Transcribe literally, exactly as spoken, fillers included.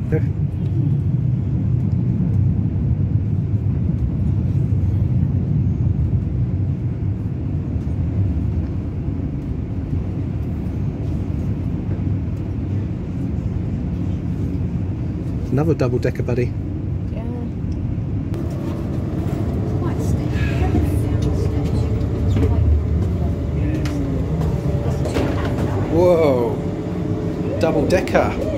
Another double decker, buddy. Yeah. Whoa! Double decker.